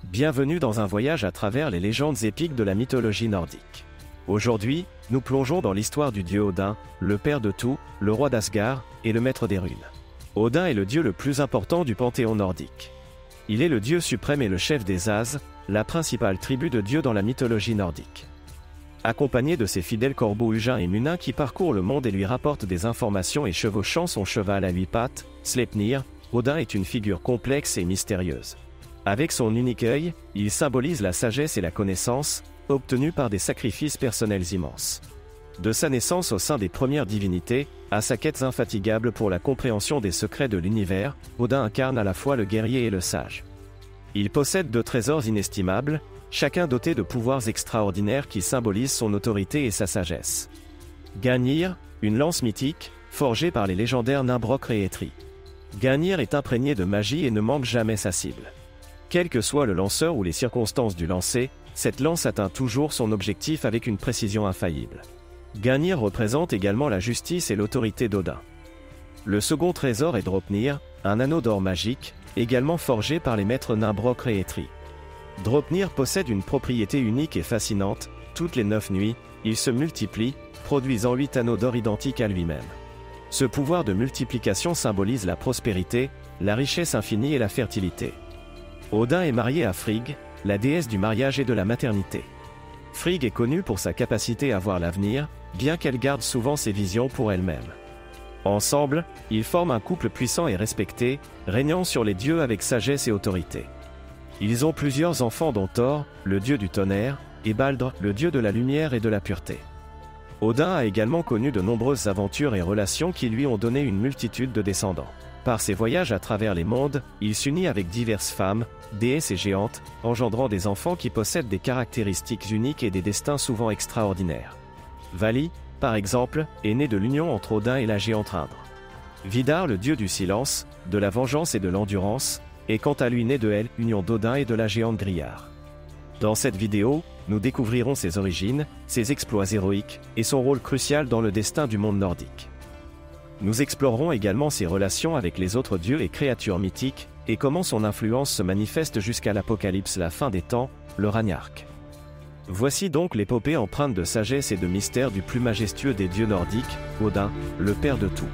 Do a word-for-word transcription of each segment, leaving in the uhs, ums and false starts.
Bienvenue dans un voyage à travers les légendes épiques de la mythologie nordique. Aujourd'hui, nous plongeons dans l'histoire du dieu Odin, le père de tout, le roi d'Asgard et le maître des runes. Odin est le dieu le plus important du panthéon nordique. Il est le dieu suprême et le chef des As, la principale tribu de dieux dans la mythologie nordique. Accompagné de ses fidèles corbeaux Hugin et Munin qui parcourent le monde et lui rapportent des informations et chevauchant son cheval à huit pattes, Sleipnir, Odin est une figure complexe et mystérieuse. Avec son unique œil, il symbolise la sagesse et la connaissance, obtenue par des sacrifices personnels immenses. De sa naissance au sein des premières divinités, à sa quête infatigable pour la compréhension des secrets de l'univers, Odin incarne à la fois le guerrier et le sage. Il possède deux trésors inestimables, chacun doté de pouvoirs extraordinaires qui symbolisent son autorité et sa sagesse. Gungnir, une lance mythique, forgée par les légendaires nains Brokr et Eitri. Gungnir est imprégné de magie et ne manque jamais sa cible. Quel que soit le lanceur ou les circonstances du lancer, cette lance atteint toujours son objectif avec une précision infaillible. Gungnir représente également la justice et l'autorité d'Odin. Le second trésor est Draupnir, un anneau d'or magique, également forgé par les maîtres nains Brokr et Eitri. Draupnir possède une propriété unique et fascinante, toutes les neuf nuits, il se multiplie, produisant huit anneaux d'or identiques à lui-même. Ce pouvoir de multiplication symbolise la prospérité, la richesse infinie et la fertilité. Odin est marié à Frigg, la déesse du mariage et de la maternité. Frigg est connue pour sa capacité à voir l'avenir, bien qu'elle garde souvent ses visions pour elle-même. Ensemble, ils forment un couple puissant et respecté, régnant sur les dieux avec sagesse et autorité. Ils ont plusieurs enfants dont Thor, le dieu du tonnerre, et Baldr, le dieu de la lumière et de la pureté. Odin a également connu de nombreuses aventures et relations qui lui ont donné une multitude de descendants. Par ses voyages à travers les mondes, il s'unit avec diverses femmes, déesses et géantes, engendrant des enfants qui possèdent des caractéristiques uniques et des destins souvent extraordinaires. Vali, par exemple, est né de l'union entre Odin et la géante Indre. Vidar, le dieu du silence, de la vengeance et de l'endurance, est quant à lui né de Hel, union d'Odin et de la géante Griar. Dans cette vidéo, nous découvrirons ses origines, ses exploits héroïques, et son rôle crucial dans le destin du monde nordique. Nous explorerons également ses relations avec les autres dieux et créatures mythiques, et comment son influence se manifeste jusqu'à l'Apocalypse, la fin des temps, le Ragnarok. Voici donc l'épopée empreinte de sagesse et de mystère du plus majestueux des dieux nordiques, Odin, le père de tout.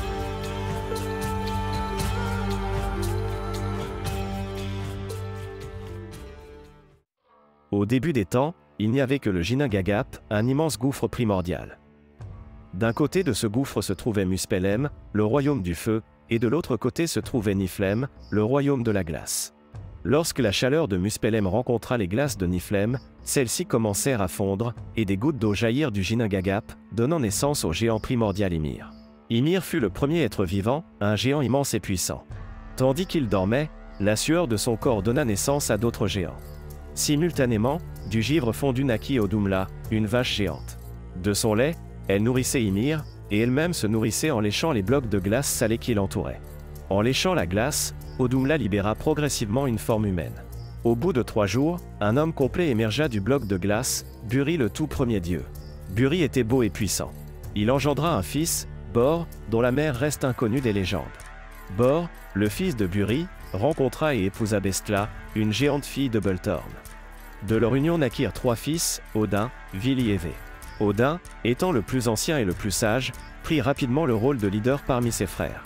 Au début des temps, il n'y avait que le Ginnungagap, un immense gouffre primordial. D'un côté de ce gouffre se trouvait Muspellheim, le royaume du feu, et de l'autre côté se trouvait Niflheim, le royaume de la glace. Lorsque la chaleur de Muspellheim rencontra les glaces de Niflheim, celles-ci commencèrent à fondre, et des gouttes d'eau jaillirent du Ginnungagap, donnant naissance au géant primordial Ymir. Ymir fut le premier être vivant, un géant immense et puissant. Tandis qu'il dormait, la sueur de son corps donna naissance à d'autres géants. Simultanément, du givre fondu naquit Audumla, une vache géante. De son lait, elle nourrissait Ymir, et elle-même se nourrissait en léchant les blocs de glace salée qui l'entouraient. En léchant la glace, Audumla libéra progressivement une forme humaine. Au bout de trois jours, un homme complet émergea du bloc de glace, Buri le tout premier dieu. Buri était beau et puissant. Il engendra un fils, Bor, dont la mère reste inconnue des légendes. Bor, le fils de Buri, rencontra et épousa Bestla, une géante fille de Boltorn. De leur union naquirent trois fils, Odin, Vili et Ve. Odin, étant le plus ancien et le plus sage, prit rapidement le rôle de leader parmi ses frères.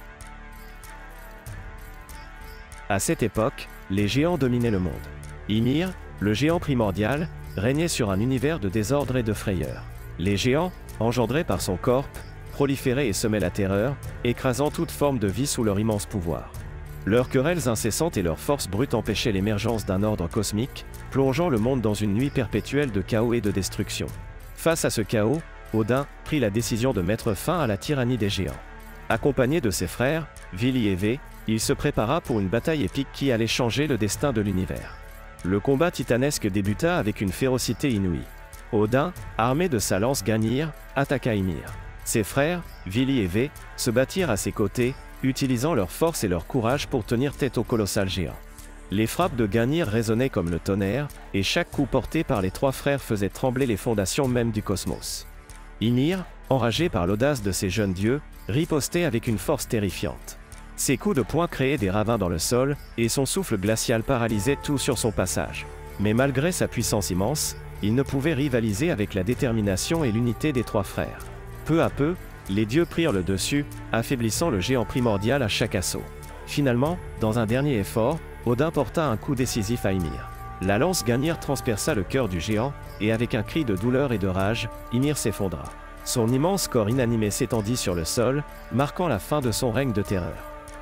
À cette époque, les géants dominaient le monde. Ymir, le géant primordial, régnait sur un univers de désordre et de frayeur. Les géants, engendrés par son corps, proliféraient et semaient la terreur, écrasant toute forme de vie sous leur immense pouvoir. Leurs querelles incessantes et leur force brute empêchaient l'émergence d'un ordre cosmique, plongeant le monde dans une nuit perpétuelle de chaos et de destruction. Face à ce chaos, Odin prit la décision de mettre fin à la tyrannie des géants. Accompagné de ses frères, Vili et Ve, il se prépara pour une bataille épique qui allait changer le destin de l'univers. Le combat titanesque débuta avec une férocité inouïe. Odin, armé de sa lance Gungnir, attaqua Ymir. Ses frères, Vili et Ve, se battirent à ses côtés, utilisant leur force et leur courage pour tenir tête au colossal géant. Les frappes de Gungnir résonnaient comme le tonnerre, et chaque coup porté par les trois frères faisait trembler les fondations même du cosmos. Ymir, enragé par l'audace de ces jeunes dieux, ripostait avec une force terrifiante. Ses coups de poing créaient des ravins dans le sol, et son souffle glacial paralysait tout sur son passage. Mais malgré sa puissance immense, il ne pouvait rivaliser avec la détermination et l'unité des trois frères. Peu à peu, les dieux prirent le dessus, affaiblissant le géant primordial à chaque assaut. Finalement, dans un dernier effort, Odin porta un coup décisif à Ymir. La lance Gungnir transperça le cœur du géant, et avec un cri de douleur et de rage, Ymir s'effondra. Son immense corps inanimé s'étendit sur le sol, marquant la fin de son règne de terreur.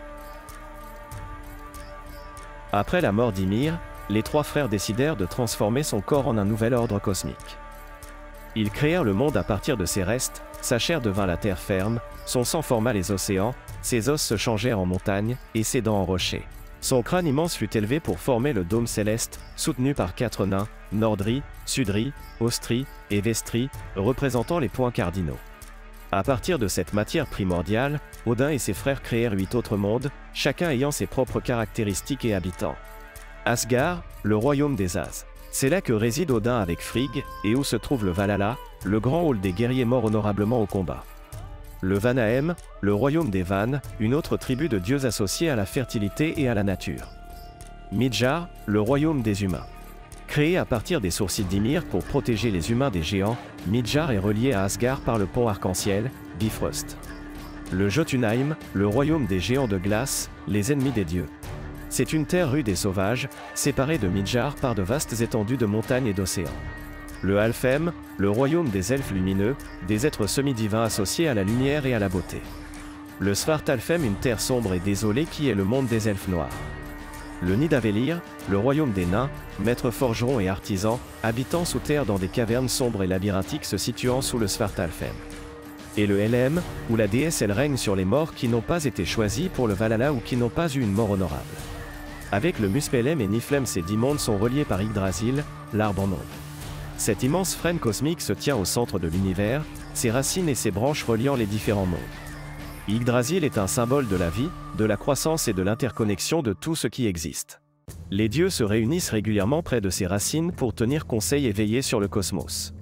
Après la mort d'Ymir, les trois frères décidèrent de transformer son corps en un nouvel ordre cosmique. Ils créèrent le monde à partir de ses restes, sa chair devint la terre ferme, son sang forma les océans, ses os se changèrent en montagnes, et ses dents en rochers. Son crâne immense fut élevé pour former le dôme céleste, soutenu par quatre nains, Nordri, Sudri, Ostri et Vestri, représentant les points cardinaux. À partir de cette matière primordiale, Odin et ses frères créèrent huit autres mondes, chacun ayant ses propres caractéristiques et habitants. Asgard, le royaume des As. C'est là que réside Odin avec Frigg, et où se trouve le Valhalla, le grand hall des guerriers morts honorablement au combat. Le Vanahem, le royaume des Vannes, une autre tribu de dieux associés à la fertilité et à la nature. Midjar, le royaume des humains. Créé à partir des sourcils d'Ymir pour protéger les humains des géants, Midjar est relié à Asgard par le pont arc-en-ciel, Bifrost. Le Jotunheim, le royaume des géants de glace, les ennemis des dieux. C'est une terre rude et sauvage, séparée de Midjar par de vastes étendues de montagnes et d'océans. Le Alfheim, le royaume des elfes lumineux, des êtres semi-divins associés à la lumière et à la beauté. Le Svartalfheim, une terre sombre et désolée qui est le monde des elfes noirs. Le Nidavellir, le royaume des nains, maîtres forgerons et artisans, habitant sous terre dans des cavernes sombres et labyrinthiques se situant sous le Svartalfheim. Et le Helheim, où la déesse elle règne sur les morts qui n'ont pas été choisis pour le Valhalla ou qui n'ont pas eu une mort honorable. Avec le Muspelheim et Niflheim, ces dix mondes sont reliés par Yggdrasil, l'arbre en ondes. Cette immense frêne cosmique se tient au centre de l'univers, ses racines et ses branches reliant les différents mondes. Yggdrasil est un symbole de la vie, de la croissance et de l'interconnexion de tout ce qui existe. Les dieux se réunissent régulièrement près de ces racines pour tenir conseil et veiller sur le cosmos.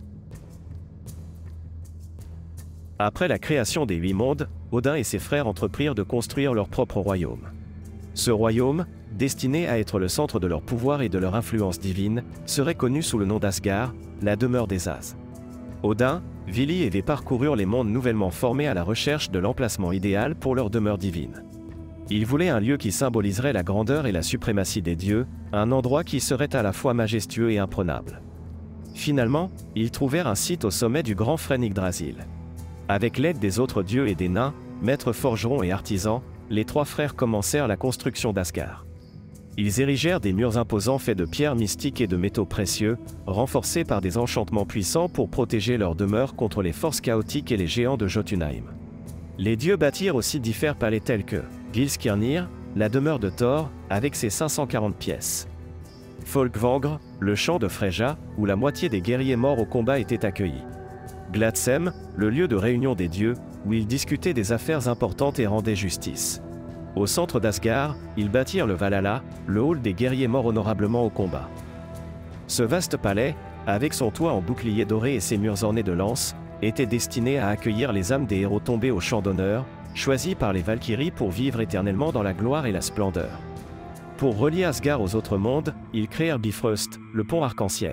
Après la création des huit mondes, Odin et ses frères entreprirent de construire leur propre royaume. Ce royaume, destiné à être le centre de leur pouvoir et de leur influence divine, serait connu sous le nom d'Asgard, la demeure des As. Odin, Vili et Vé parcoururent les mondes nouvellement formés à la recherche de l'emplacement idéal pour leur demeure divine. Ils voulaient un lieu qui symboliserait la grandeur et la suprématie des dieux, un endroit qui serait à la fois majestueux et imprenable. Finalement, ils trouvèrent un site au sommet du grand frêne Yggdrasil. Avec l'aide des autres dieux et des nains, maîtres forgerons et artisans, les trois frères commencèrent la construction d'Asgard. Ils érigèrent des murs imposants faits de pierres mystiques et de métaux précieux, renforcés par des enchantements puissants pour protéger leur demeure contre les forces chaotiques et les géants de Jotunheim. Les dieux bâtirent aussi divers palais tels que Gilskirnir, la demeure de Thor, avec ses cinq cent quarante pièces. Folkvangr, le champ de Freyja, où la moitié des guerriers morts au combat étaient accueillis. Gladsheim, le lieu de réunion des dieux, où ils discutaient des affaires importantes et rendaient justice. Au centre d'Asgard, ils bâtirent le Valhalla, le hall des guerriers morts honorablement au combat. Ce vaste palais, avec son toit en bouclier doré et ses murs ornés de lances, était destiné à accueillir les âmes des héros tombés au champ d'honneur, choisis par les Valkyries pour vivre éternellement dans la gloire et la splendeur. Pour relier Asgard aux autres mondes, ils créèrent Bifrost, le pont arc-en-ciel.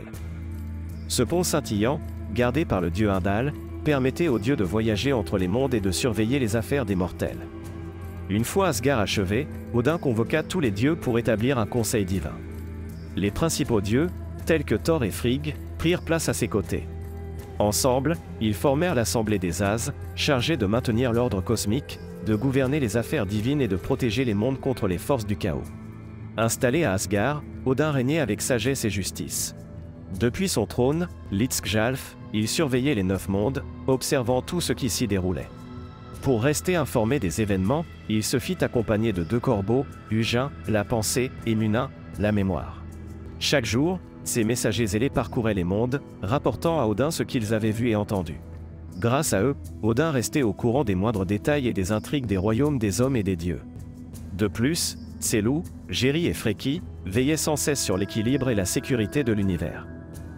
Ce pont scintillant, gardé par le dieu Heimdall, permettait aux dieux de voyager entre les mondes et de surveiller les affaires des mortels. Une fois Asgard achevé, Odin convoqua tous les dieux pour établir un conseil divin. Les principaux dieux, tels que Thor et Frigg, prirent place à ses côtés. Ensemble, ils formèrent l'Assemblée des As, chargée de maintenir l'ordre cosmique, de gouverner les affaires divines et de protéger les mondes contre les forces du chaos. Installé à Asgard, Odin régnait avec sagesse et justice. Depuis son trône, Litzkjalf, il surveillait les neuf mondes, observant tout ce qui s'y déroulait. Pour rester informé des événements, il se fit accompagner de deux corbeaux, Hugin, la pensée, et Munin, la mémoire. Chaque jour, ces messagers ailés parcouraient les mondes, rapportant à Odin ce qu'ils avaient vu et entendu. Grâce à eux, Odin restait au courant des moindres détails et des intrigues des royaumes des hommes et des dieux. De plus, Selou, Géri et Freki veillaient sans cesse sur l'équilibre et la sécurité de l'univers.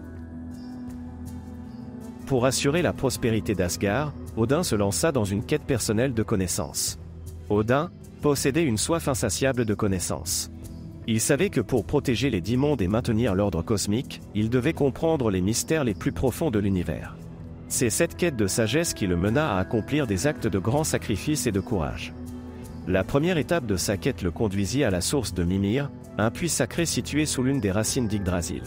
Pour assurer la prospérité d'Asgard, Odin se lança dans une quête personnelle de connaissances. Odin, possédait une soif insatiable de connaissances. Il savait que pour protéger les dix mondes et maintenir l'ordre cosmique, il devait comprendre les mystères les plus profonds de l'univers. C'est cette quête de sagesse qui le mena à accomplir des actes de grand sacrifice et de courage. La première étape de sa quête le conduisit à la source de Mimir, un puits sacré situé sous l'une des racines d'Yggdrasil.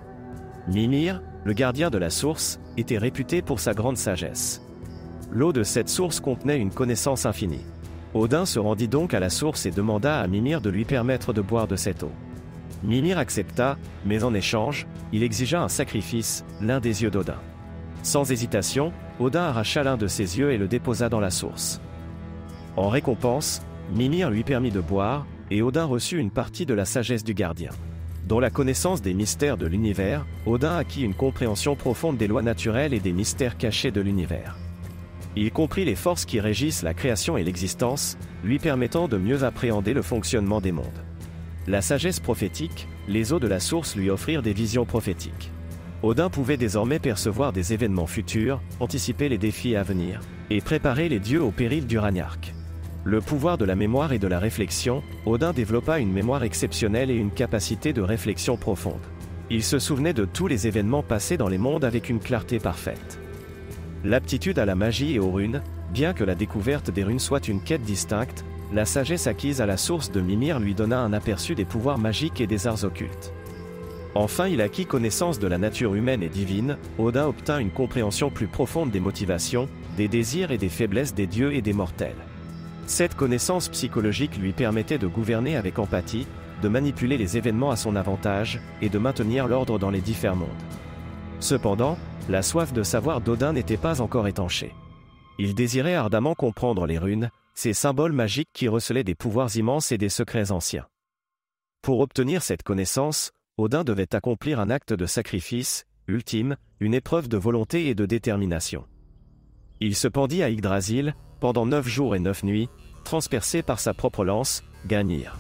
Mimir, le gardien de la source, était réputé pour sa grande sagesse. L'eau de cette source contenait une connaissance infinie. Odin se rendit donc à la source et demanda à Mimir de lui permettre de boire de cette eau. Mimir accepta, mais en échange, il exigea un sacrifice, l'un des yeux d'Odin. Sans hésitation, Odin arracha l'un de ses yeux et le déposa dans la source. En récompense, Mimir lui permit de boire, et Odin reçut une partie de la sagesse du gardien. Dans la connaissance des mystères de l'univers, Odin acquit une compréhension profonde des lois naturelles et des mystères cachés de l'univers. Il comprit les forces qui régissent la création et l'existence, lui permettant de mieux appréhender le fonctionnement des mondes. La sagesse prophétique, les eaux de la source lui offrirent des visions prophétiques. Odin pouvait désormais percevoir des événements futurs, anticiper les défis à venir, et préparer les dieux au péril du Ragnarök. Le pouvoir de la mémoire et de la réflexion, Odin développa une mémoire exceptionnelle et une capacité de réflexion profonde. Il se souvenait de tous les événements passés dans les mondes avec une clarté parfaite. L'aptitude à la magie et aux runes, bien que la découverte des runes soit une quête distincte, la sagesse acquise à la source de Mimir lui donna un aperçu des pouvoirs magiques et des arts occultes. Enfin, il acquit connaissance de la nature humaine et divine. Odin obtint une compréhension plus profonde des motivations, des désirs et des faiblesses des dieux et des mortels. Cette connaissance psychologique lui permettait de gouverner avec empathie, de manipuler les événements à son avantage, et de maintenir l'ordre dans les différents mondes. Cependant, la soif de savoir d'Odin n'était pas encore étanchée. Il désirait ardemment comprendre les runes, ces symboles magiques qui recelaient des pouvoirs immenses et des secrets anciens. Pour obtenir cette connaissance, Odin devait accomplir un acte de sacrifice, ultime, une épreuve de volonté et de détermination. Il se pendit à Yggdrasil, pendant neuf jours et neuf nuits, transpercé par sa propre lance, Gungnir.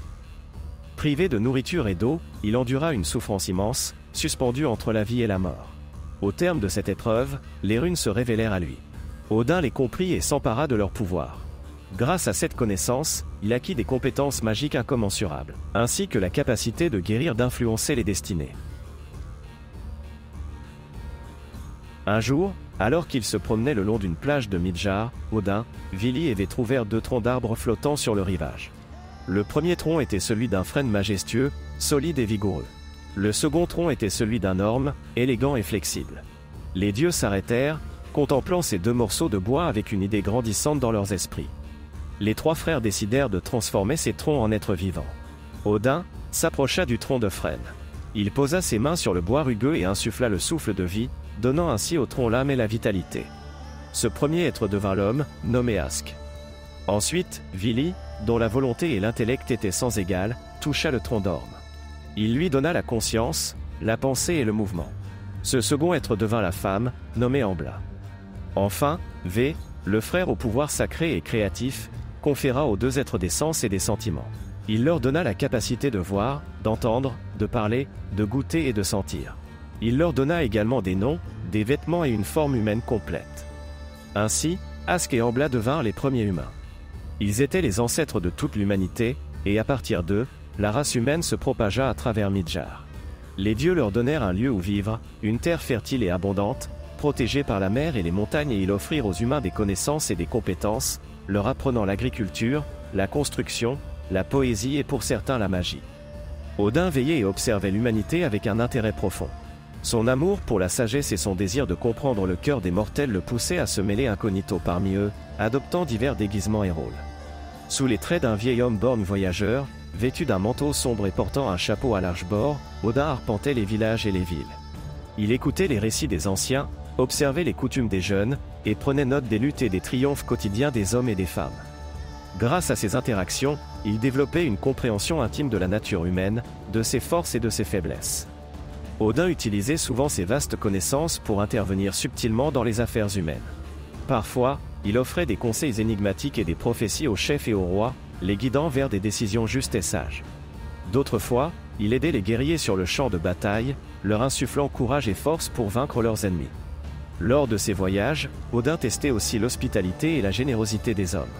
Privé de nourriture et d'eau, il endura une souffrance immense, suspendu entre la vie et la mort. Au terme de cette épreuve, les runes se révélèrent à lui. Odin les comprit et s'empara de leur pouvoir. Grâce à cette connaissance, il acquit des compétences magiques incommensurables, ainsi que la capacité de guérir d'influencer les destinées. Un jour, alors qu'il se promenait le long d'une plage de Midgard, Odin, Vili et Vé trouvèrent deux troncs d'arbres flottant sur le rivage. Le premier tronc était celui d'un frêne majestueux, solide et vigoureux. Le second tronc était celui d'un orme, élégant et flexible. Les dieux s'arrêtèrent, contemplant ces deux morceaux de bois avec une idée grandissante dans leurs esprits. Les trois frères décidèrent de transformer ces troncs en êtres vivants. Odin s'approcha du tronc de frêne. Il posa ses mains sur le bois rugueux et insuffla le souffle de vie, donnant ainsi au tronc l'âme et la vitalité. Ce premier être devint l'homme, nommé Ask. Ensuite, Vili, dont la volonté et l'intellect étaient sans égal, toucha le tronc d'orme. Il lui donna la conscience, la pensée et le mouvement. Ce second être devint la femme, nommée Embla. Enfin, Vé, le frère au pouvoir sacré et créatif, conféra aux deux êtres des sens et des sentiments. Il leur donna la capacité de voir, d'entendre, de parler, de goûter et de sentir. Il leur donna également des noms, des vêtements et une forme humaine complète. Ainsi, Ask et Embla devinrent les premiers humains. Ils étaient les ancêtres de toute l'humanité, et à partir d'eux, la race humaine se propagea à travers Midgard. Les dieux leur donnèrent un lieu où vivre, une terre fertile et abondante, protégée par la mer et les montagnes, et ils offrirent aux humains des connaissances et des compétences, leur apprenant l'agriculture, la construction, la poésie et pour certains la magie. Odin veillait et observait l'humanité avec un intérêt profond. Son amour pour la sagesse et son désir de comprendre le cœur des mortels le poussaient à se mêler incognito parmi eux, adoptant divers déguisements et rôles. Sous les traits d'un vieil homme borgne voyageur, vêtu d'un manteau sombre et portant un chapeau à large bord, Odin arpentait les villages et les villes. Il écoutait les récits des anciens, observait les coutumes des jeunes, et prenait note des luttes et des triomphes quotidiens des hommes et des femmes. Grâce à ces interactions, il développait une compréhension intime de la nature humaine, de ses forces et de ses faiblesses. Odin utilisait souvent ses vastes connaissances pour intervenir subtilement dans les affaires humaines. Parfois, il offrait des conseils énigmatiques et des prophéties aux chefs et aux rois, les guidant vers des décisions justes et sages. D'autres fois, il aidait les guerriers sur le champ de bataille, leur insufflant courage et force pour vaincre leurs ennemis. Lors de ces voyages, Odin testait aussi l'hospitalité et la générosité des hommes.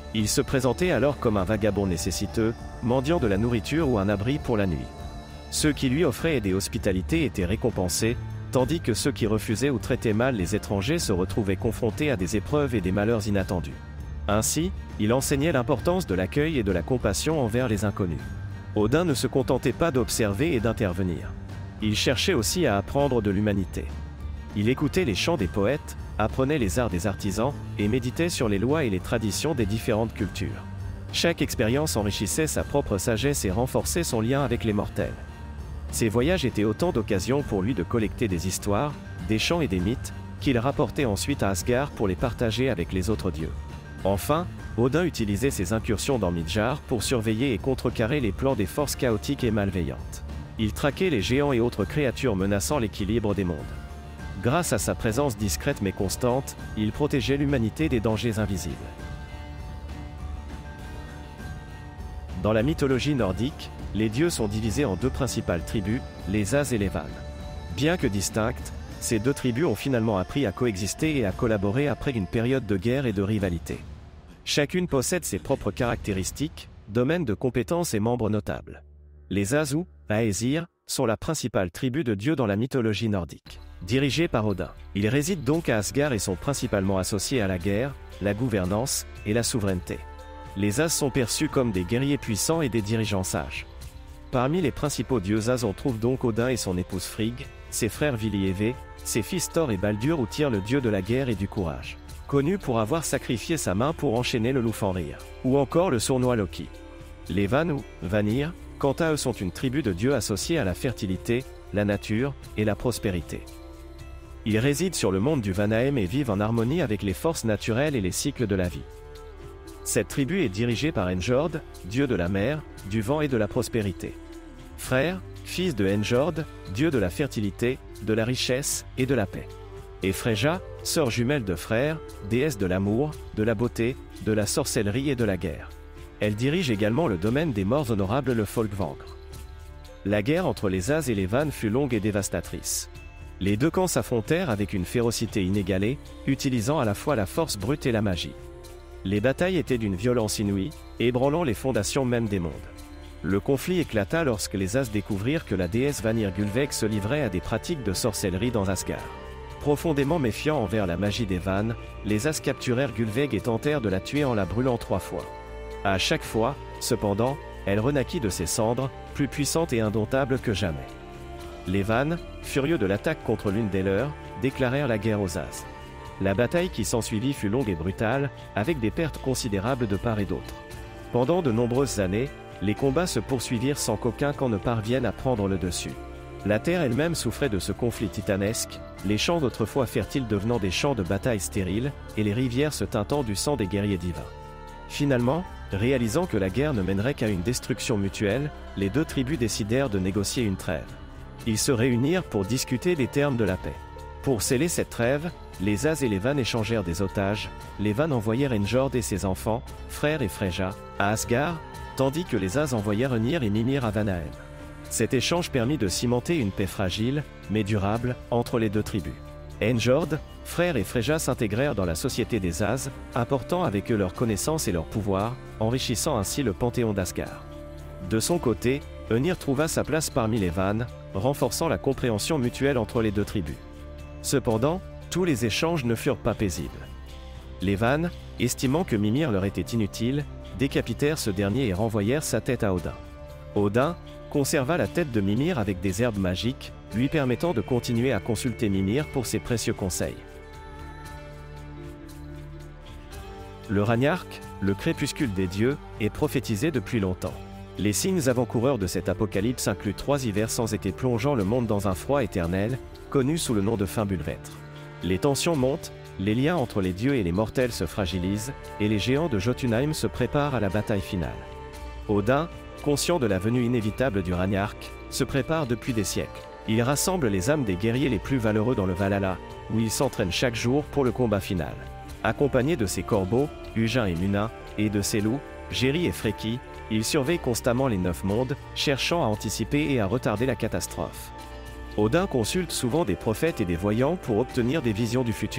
Il se présentait alors comme un vagabond nécessiteux, mendiant de la nourriture ou un abri pour la nuit. Ceux qui lui offraient des hospitalités étaient récompensés, tandis que ceux qui refusaient ou traitaient mal les étrangers se retrouvaient confrontés à des épreuves et des malheurs inattendus. Ainsi, il enseignait l'importance de l'accueil et de la compassion envers les inconnus. Odin ne se contentait pas d'observer et d'intervenir. Il cherchait aussi à apprendre de l'humanité. Il écoutait les chants des poètes, apprenait les arts des artisans, et méditait sur les lois et les traditions des différentes cultures. Chaque expérience enrichissait sa propre sagesse et renforçait son lien avec les mortels. Ces voyages étaient autant d'occasions pour lui de collecter des histoires, des chants et des mythes, qu'il rapportait ensuite à Asgard pour les partager avec les autres dieux. Enfin, Odin utilisait ses incursions dans Midgard pour surveiller et contrecarrer les plans des forces chaotiques et malveillantes. Il traquait les géants et autres créatures menaçant l'équilibre des mondes. Grâce à sa présence discrète mais constante, il protégeait l'humanité des dangers invisibles. Dans la mythologie nordique, les dieux sont divisés en deux principales tribus, les As et les Vannes. Bien que distinctes, ces deux tribus ont finalement appris à coexister et à collaborer après une période de guerre et de rivalité. Chacune possède ses propres caractéristiques, domaines de compétences et membres notables. Les As ou Aesir sont la principale tribu de dieux dans la mythologie nordique. Dirigés par Odin, ils résident donc à Asgard et sont principalement associés à la guerre, la gouvernance et la souveraineté. Les As sont perçus comme des guerriers puissants et des dirigeants sages. Parmi les principaux dieux As on trouve donc Odin et son épouse Frigg, ses frères Vili et Ve, ses fils Thor et Baldur ou Tyr le dieu de la guerre et du courage, connu pour avoir sacrifié sa main pour enchaîner le loup Fenrir, ou encore le sournois Loki. Les Vannes ou Vanir, quant à eux sont une tribu de dieux associés à la fertilité, la nature et la prospérité. Ils résident sur le monde du Vanaheim et vivent en harmonie avec les forces naturelles et les cycles de la vie. Cette tribu est dirigée par Njord, dieu de la mer, du vent et de la prospérité. Frère, fils de Njord, dieu de la fertilité, de la richesse et de la paix. Et Freyja, sœur jumelle de Freyr, déesse de l'amour, de la beauté, de la sorcellerie et de la guerre. Elle dirige également le domaine des morts honorables, le Folkvangr. La guerre entre les As et les Vannes fut longue et dévastatrice. Les deux camps s'affrontèrent avec une férocité inégalée, utilisant à la fois la force brute et la magie. Les batailles étaient d'une violence inouïe, ébranlant les fondations même des mondes. Le conflit éclata lorsque les As découvrirent que la déesse Vanir Gullveig se livrait à des pratiques de sorcellerie dans Asgard. Profondément méfiants envers la magie des Vannes, les As capturèrent Gullveig et tentèrent de la tuer en la brûlant trois fois. À chaque fois, cependant, elle renaquit de ses cendres, plus puissante et indomptable que jamais. Les Vannes, furieux de l'attaque contre l'une des leurs, déclarèrent la guerre aux As. La bataille qui s'ensuivit fut longue et brutale, avec des pertes considérables de part et d'autre. Pendant de nombreuses années, les combats se poursuivirent sans qu'aucun camp ne parvienne à prendre le dessus. La terre elle-même souffrait de ce conflit titanesque, les champs d'autrefois fertiles devenant des champs de bataille stériles, et les rivières se teintant du sang des guerriers divins. Finalement, réalisant que la guerre ne mènerait qu'à une destruction mutuelle, les deux tribus décidèrent de négocier une trêve. Ils se réunirent pour discuter des termes de la paix. Pour sceller cette trêve, les As et les Vannes échangèrent des otages, les Vannes envoyèrent Njord et ses enfants, frères et Freyja, à Asgard, tandis que les As envoyèrent Önir et Mimir à Vanaheim. Cet échange permit de cimenter une paix fragile, mais durable, entre les deux tribus. Njord, frères et Freyja s'intégrèrent dans la société des As, apportant avec eux leurs connaissances et leur pouvoir, enrichissant ainsi le panthéon d'Asgard. De son côté, Önir trouva sa place parmi les Vannes, renforçant la compréhension mutuelle entre les deux tribus. Cependant, tous les échanges ne furent pas paisibles. Les Vannes, estimant que Mimir leur était inutile, décapitèrent ce dernier et renvoyèrent sa tête à Odin. Odin conserva la tête de Mimir avec des herbes magiques, lui permettant de continuer à consulter Mimir pour ses précieux conseils. Le Ragnarök, le crépuscule des dieux, est prophétisé depuis longtemps. Les signes avant-coureurs de cet apocalypse incluent trois hivers sans été plongeant le monde dans un froid éternel, connu sous le nom de Fimbulvetr. Les tensions montent, les liens entre les dieux et les mortels se fragilisent, et les géants de Jotunheim se préparent à la bataille finale. Odin, conscient de la venue inévitable du Ragnarök, se prépare depuis des siècles. Il rassemble les âmes des guerriers les plus valeureux dans le Valhalla, où il s'entraîne chaque jour pour le combat final. Accompagné de ses corbeaux, Hugin et Munin, et de ses loups, Géry et Freki, il surveille constamment les neuf mondes, cherchant à anticiper et à retarder la catastrophe. Odin consulte souvent des prophètes et des voyants pour obtenir des visions du futur.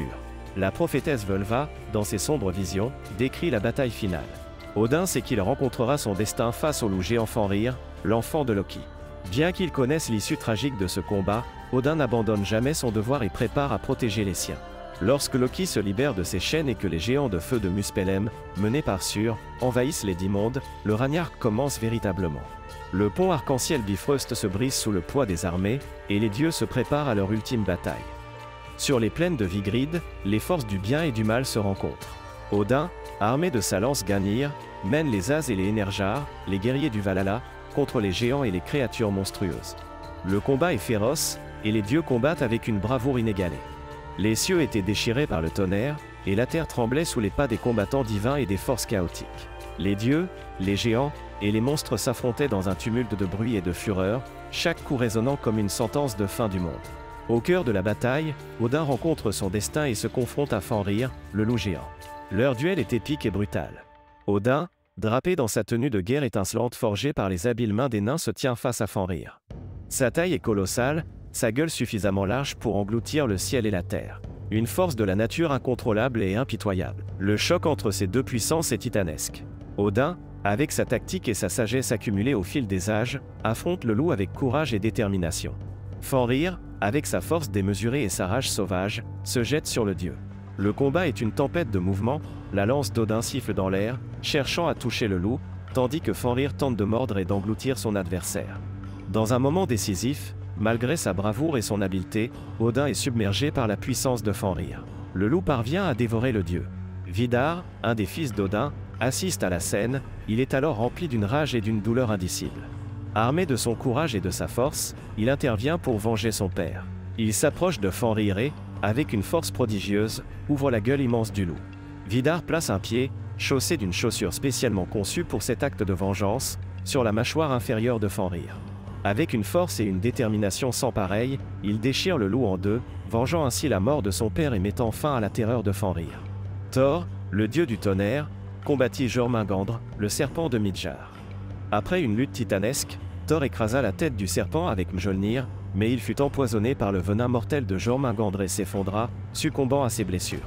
La prophétesse Völva, dans ses sombres visions, décrit la bataille finale. Odin sait qu'il rencontrera son destin face au loup géant Fenrir, l'enfant de Loki. Bien qu'il connaisse l'issue tragique de ce combat, Odin n'abandonne jamais son devoir et prépare à protéger les siens. Lorsque Loki se libère de ses chaînes et que les géants de feu de Muspelheim, menés par Sur, envahissent les dix mondes, le Ragnarok commence véritablement. Le pont arc-en-ciel Bifrost se brise sous le poids des armées, et les dieux se préparent à leur ultime bataille. Sur les plaines de Vigrid, les forces du bien et du mal se rencontrent. Odin, armé de sa lance Ganir, mène les As et les Énergars, les guerriers du Valhalla, contre les géants et les créatures monstrueuses. Le combat est féroce, et les dieux combattent avec une bravoure inégalée. Les cieux étaient déchirés par le tonnerre, et la terre tremblait sous les pas des combattants divins et des forces chaotiques. Les dieux, les géants, et les monstres s'affrontaient dans un tumulte de bruit et de fureur, chaque coup résonnant comme une sentence de fin du monde. Au cœur de la bataille, Odin rencontre son destin et se confronte à Fenrir, le loup géant. Leur duel est épique et brutal. Odin, drapé dans sa tenue de guerre étincelante forgée par les habiles mains des nains, se tient face à Fenrir. Sa taille est colossale, sa gueule suffisamment large pour engloutir le ciel et la terre. Une force de la nature incontrôlable et impitoyable. Le choc entre ces deux puissances est titanesque. Odin, avec sa tactique et sa sagesse accumulée au fil des âges, affronte le loup avec courage et détermination. Fenrir, avec sa force démesurée et sa rage sauvage, se jette sur le dieu. Le combat est une tempête de mouvements, la lance d'Odin siffle dans l'air, cherchant à toucher le loup, tandis que Fenrir tente de mordre et d'engloutir son adversaire. Dans un moment décisif, malgré sa bravoure et son habileté, Odin est submergé par la puissance de Fenrir. Le loup parvient à dévorer le dieu. Vidar, un des fils d'Odin, assiste à la scène, il est alors rempli d'une rage et d'une douleur indicible. Armé de son courage et de sa force, il intervient pour venger son père. Il s'approche de Fenrir et, avec une force prodigieuse, ouvre la gueule immense du loup. Vidar place un pied, chaussé d'une chaussure spécialement conçue pour cet acte de vengeance, sur la mâchoire inférieure de Fenrir. Avec une force et une détermination sans pareille, il déchire le loup en deux, vengeant ainsi la mort de son père et mettant fin à la terreur de Fenrir. Thor, le dieu du tonnerre, combattit Jormungandr, le serpent de Midgard. Après une lutte titanesque, Thor écrasa la tête du serpent avec Mjolnir, mais il fut empoisonné par le venin mortel de Jormungandr et s'effondra, succombant à ses blessures.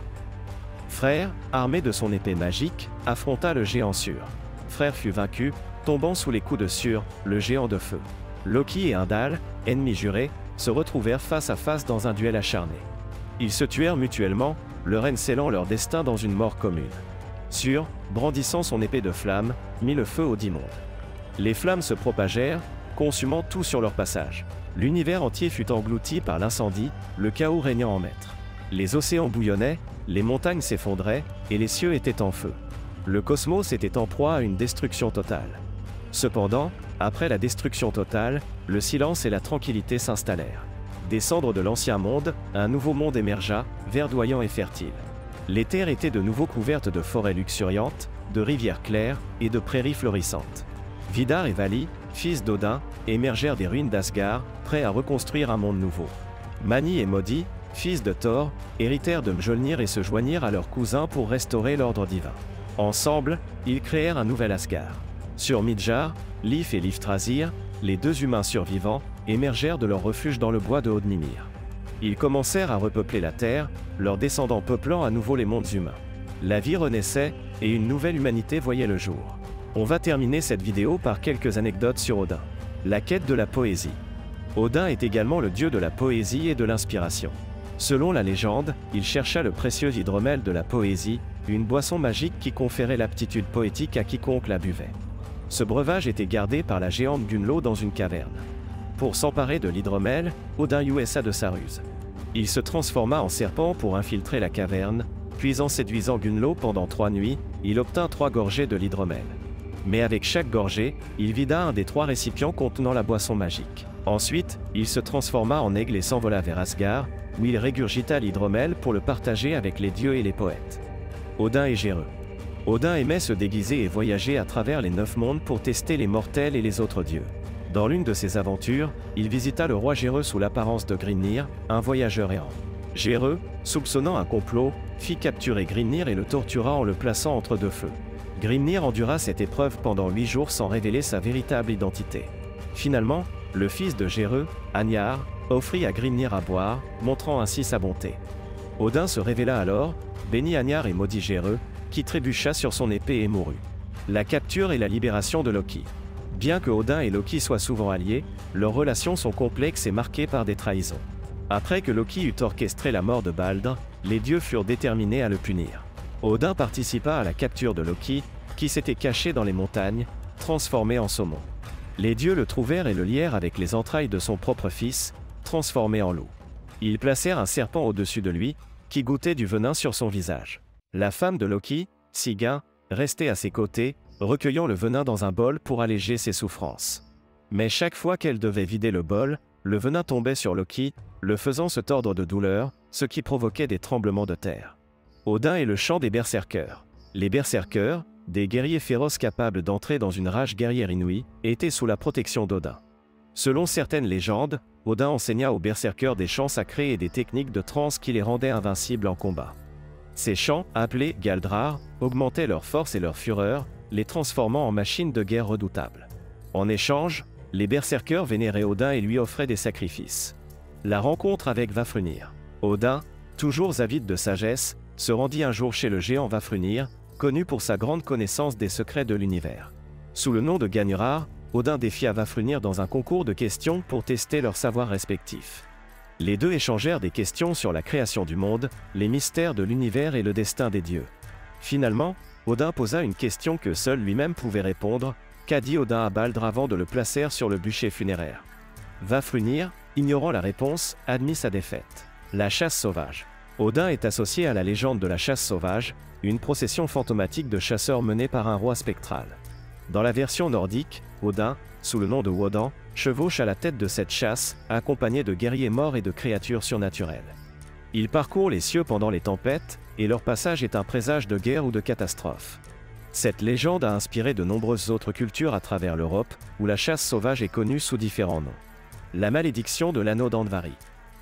Freyr, armé de son épée magique, affronta le géant Sur. Freyr fut vaincu, tombant sous les coups de Sur, le géant de feu. Loki et Heimdall, ennemis jurés, se retrouvèrent face à face dans un duel acharné. Ils se tuèrent mutuellement, leur haine scellant leur destin dans une mort commune. Sur, brandissant son épée de flamme, mit le feu aux dix mondes. Les flammes se propagèrent, consumant tout sur leur passage. L'univers entier fut englouti par l'incendie, le chaos régnant en maître. Les océans bouillonnaient, les montagnes s'effondraient, et les cieux étaient en feu. Le cosmos était en proie à une destruction totale. Cependant, après la destruction totale, le silence et la tranquillité s'installèrent. Des cendres de l'ancien monde, un nouveau monde émergea, verdoyant et fertile. Les terres étaient de nouveau couvertes de forêts luxuriantes, de rivières claires et de prairies florissantes. Vidar et Vali, fils d'Odin, émergèrent des ruines d'Asgard, prêts à reconstruire un monde nouveau. Mani et Modi, fils de Thor, héritèrent de Mjolnir et se joignirent à leurs cousins pour restaurer l'ordre divin. Ensemble, ils créèrent un nouvel Asgard. Sur Midgard, Lif et Liftrazir, les deux humains survivants, émergèrent de leur refuge dans le bois de Hodnimir. Ils commencèrent à repeupler la terre, leurs descendants peuplant à nouveau les mondes humains. La vie renaissait, et une nouvelle humanité voyait le jour. On va terminer cette vidéo par quelques anecdotes sur Odin. La quête de la poésie. Odin est également le dieu de la poésie et de l'inspiration. Selon la légende, il chercha le précieux hydromel de la poésie, une boisson magique qui conférait l'aptitude poétique à quiconque la buvait. Ce breuvage était gardé par la géante Gunlo dans une caverne. Pour s'emparer de l'hydromel, Odin jouessa de sa ruse. Il se transforma en serpent pour infiltrer la caverne, puis en séduisant Gunlo pendant trois nuits, il obtint trois gorgées de l'hydromel. Mais avec chaque gorgée, il vida un des trois récipients contenant la boisson magique. Ensuite, il se transforma en aigle et s'envola vers Asgard, où il régurgita l'hydromel pour le partager avec les dieux et les poètes. Odin et Géreux. Odin aimait se déguiser et voyager à travers les neuf mondes pour tester les mortels et les autres dieux. Dans l'une de ses aventures, il visita le roi Géreux sous l'apparence de Grimnir, un voyageur errant. Géreux, soupçonnant un complot, fit capturer Grimnir et le tortura en le plaçant entre deux feux. Grimnir endura cette épreuve pendant huit jours sans révéler sa véritable identité. Finalement, le fils de Géreux, Hanyar, offrit à Grimnir à boire, montrant ainsi sa bonté. Odin se révéla alors, bénit Agnar et maudit Géreux, qui trébucha sur son épée et mourut. La capture et la libération de Loki. Bien que Odin et Loki soient souvent alliés, leurs relations sont complexes et marquées par des trahisons. Après que Loki eut orchestré la mort de Baldr, les dieux furent déterminés à le punir. Odin participa à la capture de Loki, qui s'était caché dans les montagnes, transformé en saumon. Les dieux le trouvèrent et le lièrent avec les entrailles de son propre fils, transformé en loup. Ils placèrent un serpent au-dessus de lui, qui goûtait du venin sur son visage. La femme de Loki, Sigyn, restait à ses côtés, recueillant le venin dans un bol pour alléger ses souffrances. Mais chaque fois qu'elle devait vider le bol, le venin tombait sur Loki, le faisant se tordre de douleur, ce qui provoquait des tremblements de terre. Odin est le chant des berserkers. Les berserkers, des guerriers féroces capables d'entrer dans une rage guerrière inouïe, étaient sous la protection d'Odin. Selon certaines légendes, Odin enseigna aux berserkers des chants sacrés et des techniques de transe qui les rendaient invincibles en combat. Ces chants, appelés Galdrar, augmentaient leur force et leur fureur, les transformant en machines de guerre redoutables. En échange, les berserkers vénéraient Odin et lui offraient des sacrifices. La rencontre avec Vafthrûdnir. Odin, toujours avide de sagesse, se rendit un jour chez le géant Vafthrûdnir, connu pour sa grande connaissance des secrets de l'univers. Sous le nom de Gagnerar, Odin défia Vafthrûdnir dans un concours de questions pour tester leurs savoirs respectifs. Les deux échangèrent des questions sur la création du monde, les mystères de l'univers et le destin des dieux. Finalement, Odin posa une question que seul lui-même pouvait répondre. Qu'a dit Odin à Baldr avant de le placer sur le bûcher funéraire? Vafthrûdnir, ignorant la réponse, admit sa défaite. La chasse sauvage. Odin est associé à la légende de la chasse sauvage, une procession fantomatique de chasseurs menée par un roi spectral. Dans la version nordique, Odin, sous le nom de Wodan, chevauche à la tête de cette chasse, accompagné de guerriers morts et de créatures surnaturelles. Il parcourt les cieux pendant les tempêtes, et leur passage est un présage de guerre ou de catastrophe. Cette légende a inspiré de nombreuses autres cultures à travers l'Europe, où la chasse sauvage est connue sous différents noms. La malédiction de l'anneau d'Andvari.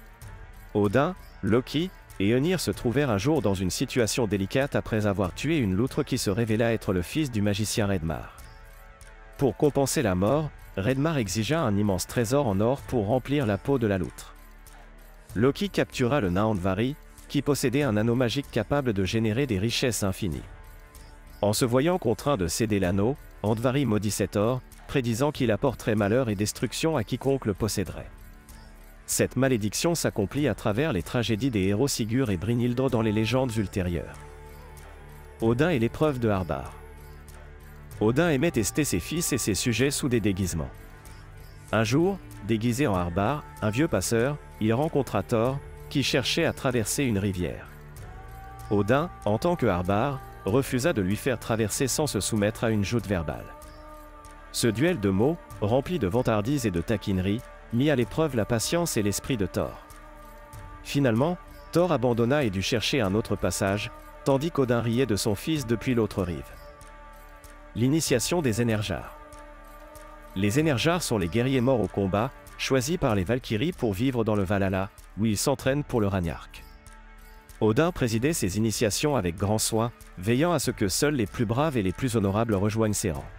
Odin, Loki et Ynir se trouvèrent un jour dans une situation délicate après avoir tué une loutre qui se révéla être le fils du magicien Redmar. Pour compenser la mort, Redmar exigea un immense trésor en or pour remplir la peau de la loutre. Loki captura le nain Andvari, qui possédait un anneau magique capable de générer des richesses infinies. En se voyant contraint de céder l'anneau, Andvari maudit cet or, prédisant qu'il apporterait malheur et destruction à quiconque le posséderait. Cette malédiction s'accomplit à travers les tragédies des héros Sigurd et Brynhildr dans les légendes ultérieures. Odin et l'épreuve de Harbar. Odin aimait tester ses fils et ses sujets sous des déguisements. Un jour, déguisé en Harbar, un vieux passeur, il rencontra Thor, qui cherchait à traverser une rivière. Odin, en tant que Harbar, refusa de lui faire traverser sans se soumettre à une joute verbale. Ce duel de mots, rempli de vantardise et de taquinerie, mit à l'épreuve la patience et l'esprit de Thor. Finalement, Thor abandonna et dut chercher un autre passage, tandis qu'Odin riait de son fils depuis l'autre rive. L'initiation des Énergars. Les Énergars sont les guerriers morts au combat, choisis par les Valkyries pour vivre dans le Valhalla, où ils s'entraînent pour le Ragnarok. Odin présidait ces initiations avec grand soin, veillant à ce que seuls les plus braves et les plus honorables rejoignent ses rangs.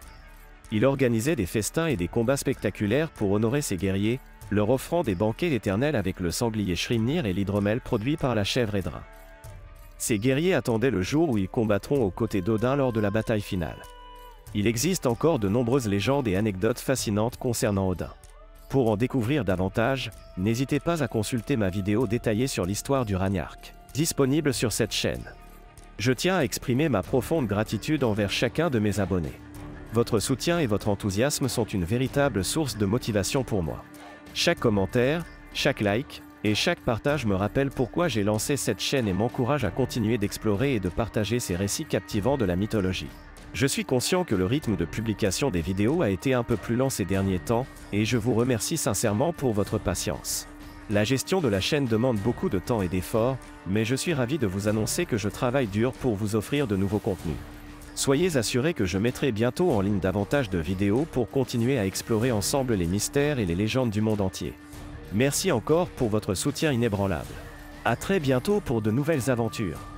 Il organisait des festins et des combats spectaculaires pour honorer ses guerriers, leur offrant des banquets éternels avec le sanglier Shrimnir et l'hydromel produit par la chèvre Edrin. Ces guerriers attendaient le jour où ils combattront aux côtés d'Odin lors de la bataille finale. Il existe encore de nombreuses légendes et anecdotes fascinantes concernant Odin. Pour en découvrir davantage, n'hésitez pas à consulter ma vidéo détaillée sur l'histoire du Ragnarok, disponible sur cette chaîne. Je tiens à exprimer ma profonde gratitude envers chacun de mes abonnés. Votre soutien et votre enthousiasme sont une véritable source de motivation pour moi. Chaque commentaire, chaque like et chaque partage me rappelle pourquoi j'ai lancé cette chaîne et m'encourage à continuer d'explorer et de partager ces récits captivants de la mythologie. Je suis conscient que le rythme de publication des vidéos a été un peu plus lent ces derniers temps, et je vous remercie sincèrement pour votre patience. La gestion de la chaîne demande beaucoup de temps et d'efforts, mais je suis ravi de vous annoncer que je travaille dur pour vous offrir de nouveaux contenus. Soyez assurés que je mettrai bientôt en ligne davantage de vidéos pour continuer à explorer ensemble les mystères et les légendes du monde entier. Merci encore pour votre soutien inébranlable. À très bientôt pour de nouvelles aventures.